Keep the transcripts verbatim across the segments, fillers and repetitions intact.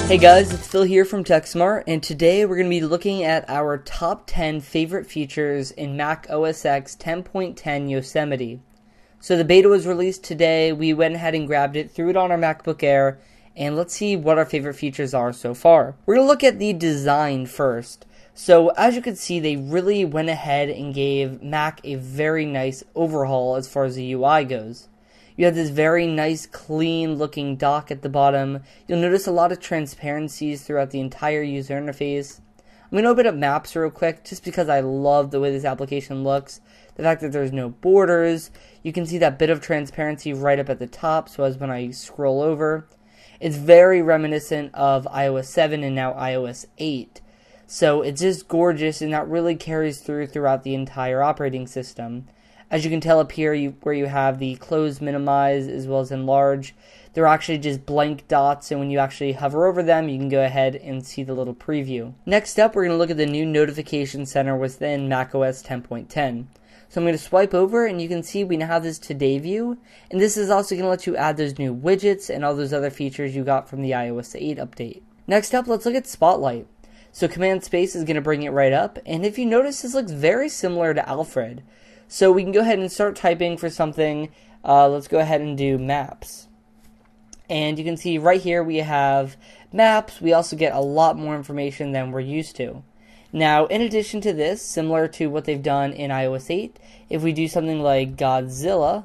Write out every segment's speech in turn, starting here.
Hey guys, it's Phil here from TechSmart, and today we're going to be looking at our top ten favorite features in Mac O S X ten point ten Yosemite. So the beta was released today, we went ahead and grabbed it, threw it on our MacBook Air, and let's see what our favorite features are so far. We're going to look at the design first. So as you can see, they really went ahead and gave Mac a very nice overhaul as far as the U I goes. You have this very nice, clean looking dock at the bottom. You'll notice a lot of transparencies throughout the entire user interface. I'm going to open up Maps real quick just because I love the way this application looks. The fact that there's no borders. You can see that bit of transparency right up at the top, so as when I scroll over. It's very reminiscent of i O S seven and now i O S eight. So it's just gorgeous, and that really carries through throughout the entire operating system. As you can tell up here, you, where you have the close, minimize, as well as enlarge, they're actually just blank dots, and when you actually hover over them, you can go ahead and see the little preview. Next up, we're going to look at the new notification center within macOS ten point ten. So I'm going to swipe over, and you can see we now have this Today view, and this is also going to let you add those new widgets and all those other features you got from the i O S eight update. Next up, let's look at Spotlight. So Command Space is going to bring it right up, and if you notice, this looks very similar to Alfred. So we can go ahead and start typing for something. Uh, let's go ahead and do Maps. And you can see right here we have Maps. We also get a lot more information than we're used to. Now, in addition to this, similar to what they've done in i O S eight, if we do something like Godzilla,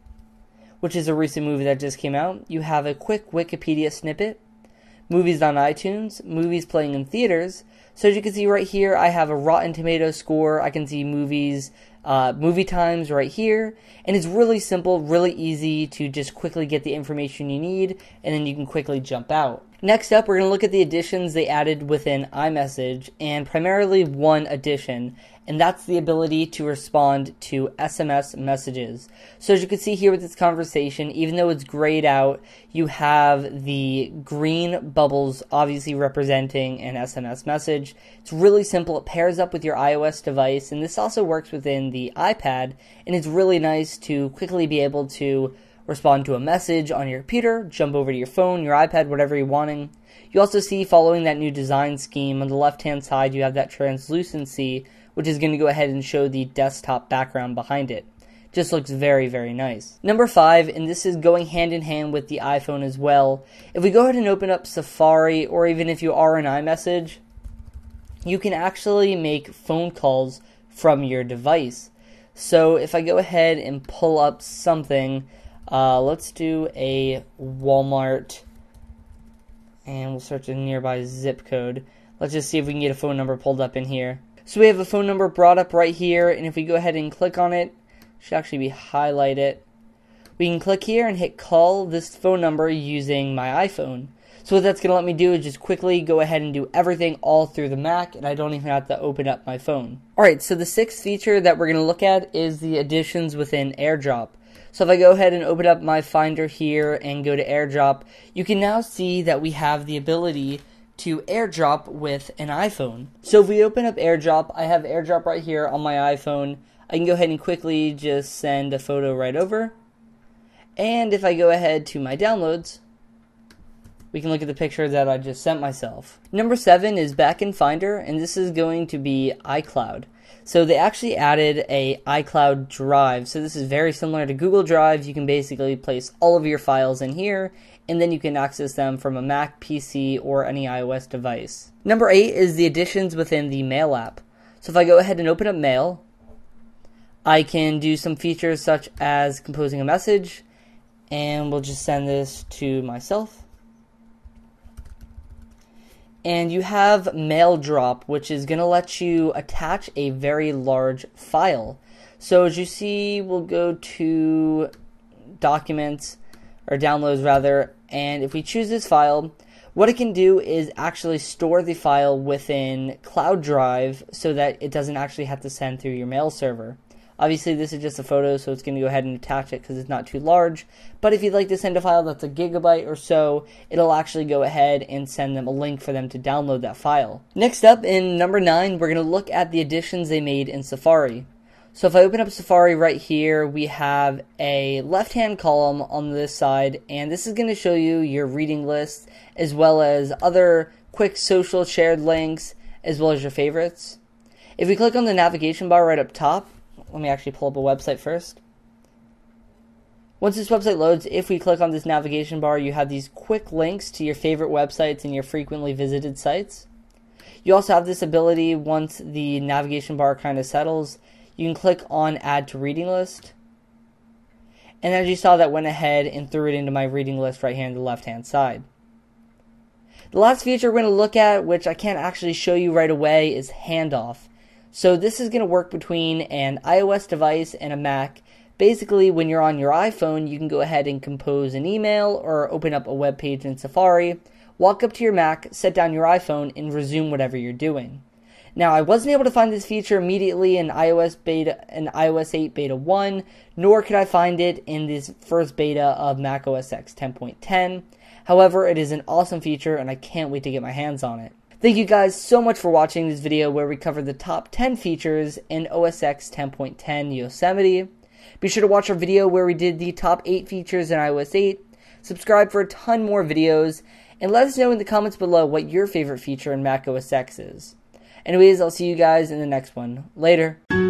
which is a recent movie that just came out, you have a quick Wikipedia snippet, movies on iTunes, movies playing in theaters. So as you can see right here, I have a Rotten Tomatoes score. I can see movies, uh, movie times right here. And it's really simple, really easy to just quickly get the information you need, and then you can quickly jump out. Next up, we're going to look at the additions they added within iMessage, and primarily one addition, and that's the ability to respond to S M S messages. So as you can see here with this conversation, even though it's grayed out, you have the green bubbles obviously representing an S M S message. It's really simple. It pairs up with your iOS device, and this also works within the iPad, and it's really nice to quickly be able to respond to a message on your computer, jump over to your phone, your iPad, whatever you're wanting. You also see, following that new design scheme, on the left-hand side you have that translucency, which is going to go ahead and show the desktop background behind it. Just looks very, very nice. Number five, and this is going hand in hand with the iPhone as well. If we go ahead and open up Safari, or even if you are in iMessage, you can actually make phone calls from your device. So if I go ahead and pull up something, Uh, let's do a Walmart, and we'll search a nearby zip code. Let's just see if we can get a phone number pulled up in here. So we have a phone number brought up right here, and if we go ahead and click on it, it should actually be highlighted. We can click here and hit call this phone number using my iPhone. So what that's going to let me do is just quickly go ahead and do everything all through the Mac, and I don't even have to open up my phone. Alright, so the sixth feature that we're going to look at is the additions within AirDrop. So if I go ahead and open up my Finder here and go to AirDrop, you can now see that we have the ability to AirDrop with an iPhone. So if we open up AirDrop, I have AirDrop right here on my iPhone. I can go ahead and quickly just send a photo right over. And if I go ahead to my downloads, we can look at the picture that I just sent myself. Number seven is back in Finder, and this is going to be iCloud. So they actually added a iCloud Drive. So this is very similar to Google Drive. You can basically place all of your files in here, and then you can access them from a Mac, P C, or any iOS device. Number eight is the additions within the Mail app. So if I go ahead and open up Mail, I can do some features such as composing a message, and we'll just send this to myself. And you have Mail Drop, which is going to let you attach a very large file. So as you see, we'll go to Documents, or Downloads rather, and if we choose this file, what it can do is actually store the file within Cloud Drive so that it doesn't actually have to send through your mail server. Obviously, this is just a photo, so it's going to go ahead and attach it because it's not too large. But if you'd like to send a file that's a gigabyte or so, it'll actually go ahead and send them a link for them to download that file. Next up, in number nine, we're going to look at the additions they made in Safari. So if I open up Safari right here, we have a left-hand column on this side, and this is going to show you your reading list, as well as other quick social shared links, as well as your favorites. If we click on the navigation bar right up top, let me actually pull up a website first. Once this website loads, if we click on this navigation bar, you have these quick links to your favorite websites and your frequently visited sites. You also have this ability, once the navigation bar kind of settles, you can click on Add to Reading List. And as you saw, that went ahead and threw it into my reading list right here on the left-hand side. The last feature we're going to look at, which I can't actually show you right away, is Handoff. So this is going to work between an iOS device and a Mac. Basically, when you're on your iPhone, you can go ahead and compose an email or open up a web page in Safari, walk up to your Mac, set down your iPhone, and resume whatever you're doing. Now, I wasn't able to find this feature immediately in iOS beta, in iOS eight beta one, nor could I find it in this first beta of Mac O S X ten point ten. However, it is an awesome feature, and I can't wait to get my hands on it. Thank you guys so much for watching this video where we covered the top ten features in O S X ten point ten Yosemite. Be sure to watch our video where we did the top eight features in iOS eight. Subscribe for a ton more videos, and let us know in the comments below what your favorite feature in Mac O S X is. Anyways, I'll see you guys in the next one. Later.